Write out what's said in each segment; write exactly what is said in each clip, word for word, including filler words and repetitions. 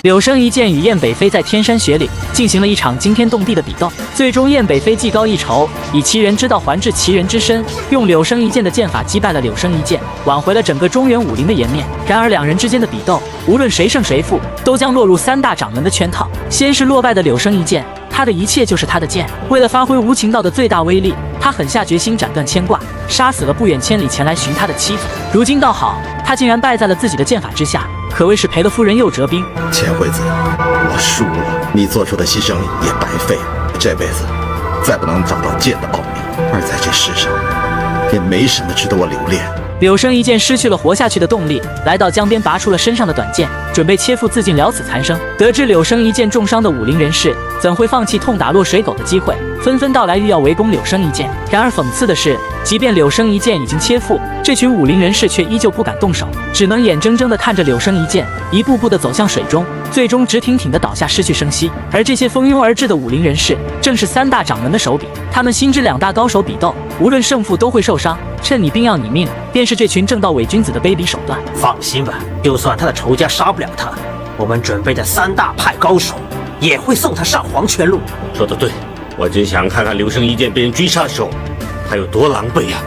柳生一剑与燕北飞在天山雪岭进行了一场惊天动地的比斗，最终燕北飞技高一筹，以其人之道还治其人之身，用柳生一剑的剑法击败了柳生一剑，挽回了整个中原武林的颜面。然而两人之间的比斗，无论谁胜谁负，都将落入三大掌门的圈套。先是落败的柳生一剑，他的一切就是他的剑，为了发挥无情道的最大威力，他狠下决心斩断牵挂，杀死了不远千里前来寻他的妻子。如今倒好，他竟然败在了自己的剑法之下，可谓是赔了夫人又折兵。 千惠子，我输了，你做出的牺牲也白费了。这辈子再不能找到剑的奥秘，而在这世上也没什么值得我留恋。 柳生一剑失去了活下去的动力，来到江边拔出了身上的短剑，准备切腹自尽了此残生。得知柳生一剑重伤的武林人士怎会放弃痛打落水狗的机会，纷纷到来欲要围攻柳生一剑。然而讽刺的是，即便柳生一剑已经切腹，这群武林人士却依旧不敢动手，只能眼睁睁地看着柳生一剑一步步地走向水中，最终直挺挺地倒下，失去生息。而这些蜂拥而至的武林人士，正是三大掌门的手笔。他们心知两大高手比斗，无论胜负都会受伤，趁你病要你命，便是这群正道伪君子的卑鄙手段。 放心吧，就算他的仇家杀不了他，我们准备的三大派高手也会送他上黄泉路。 说得对，我真想看看柳生一剑被人追杀的时候，他有多狼狈呀！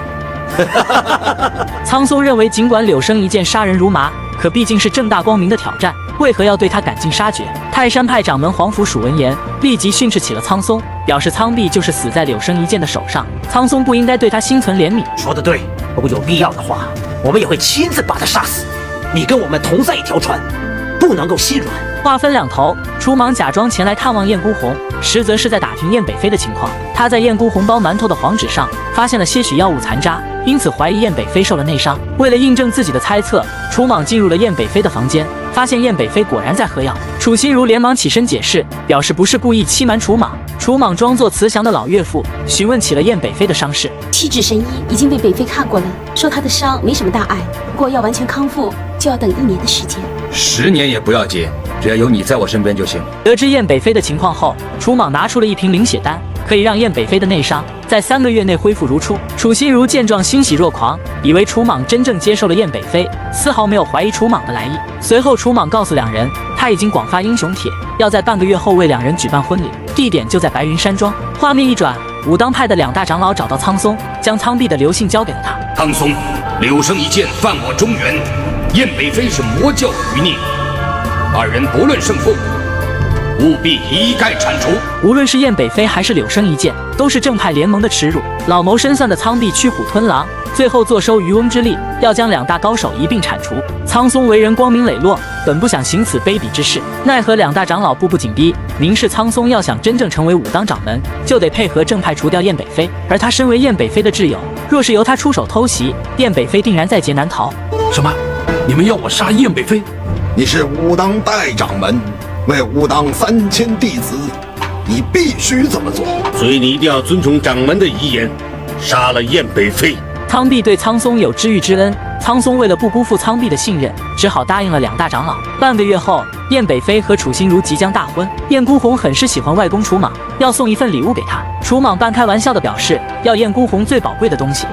苍松认为，尽管柳生一剑杀人如麻，可毕竟是正大光明的挑战，为何要对他赶尽杀绝？泰山派掌门黄甫蜀闻言，立即训斥起了苍松，表示苍壁就是死在柳生一剑的手上，苍松不应该对他心存怜悯。 说得对，如果有必要的话，我们也会亲自把他杀死。你跟我们同在一条船，不能够心软。 话分两头，楚莽假装前来探望燕孤鸿，实则是在打听燕北飞的情况。他在燕孤鸿包馒头的黄纸上发现了些许药物残渣，因此怀疑燕北飞受了内伤。为了印证自己的猜测，楚莽进入了燕北飞的房间，发现燕北飞果然在喝药。楚心如连忙起身解释，表示不是故意欺瞒楚莽。楚莽装作慈祥的老岳父，询问起了燕北飞的伤势。 七指神医已经被北飞看过了，说他的伤没什么大碍，不过要完全康复就要等一年的时间。 十年也不要紧，只要有你在我身边就行。 得知燕北飞的情况后，楚莽拿出了一瓶灵血丹，可以让燕北飞的内伤在三个月内恢复如初。楚心如见状欣喜若狂，以为楚莽真正接受了燕北飞，丝毫没有怀疑楚莽的来意。随后楚莽告诉两人，他已经广发英雄帖，要在半个月后为两人举办婚礼，地点就在白云山庄。画面一转，武当派的两大长老找到苍松，将苍壁的刘信交给了他。 苍松，柳生一剑犯我中原，燕北飞是魔教余孽，二人不论胜负，务必一概铲除。 无论是燕北飞还是柳生一剑，都是正派联盟的耻辱。老谋深算的苍壁驱虎吞狼，最后坐收渔翁之利，要将两大高手一并铲除。苍松为人光明磊落，本不想行此卑鄙之事，奈何两大长老步步紧逼，明示苍松要想真正成为武当掌门，就得配合正派除掉燕北飞。而他身为燕北飞的挚友，若是由他出手偷袭，燕北飞定然在劫难逃。 什么？你们要我杀燕北飞？ 你是武当代掌门，为武当三千弟子，你必须这么做。 所以你一定要遵从掌门的遗言，杀了燕北飞。 苍壁对苍松有知遇之恩，苍松为了不辜负苍壁的信任，只好答应了两大长老。半个月后，燕北飞和楚心如即将大婚。燕孤鸿很是喜欢外公楚莽，要送一份礼物给他。楚莽半开玩笑地表示，要燕孤鸿最宝贵的东西。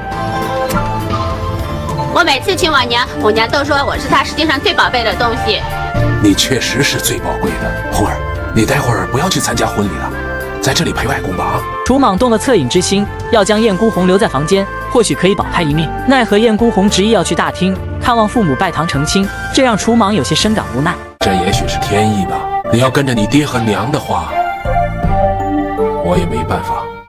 我每次亲我娘，我娘都说我是她世界上最宝贝的东西。 你确实是最宝贵的，红儿，你待会儿不要去参加婚礼了，在这里陪外公吧啊！ 楚莽动了恻隐之心，要将燕孤鸿留在房间，或许可以保他一命。奈何燕孤鸿执意要去大厅看望父母拜堂成亲，这让楚莽有些深感无奈。 这也许是天意吧。你要跟着你爹和娘的话，我也没办法。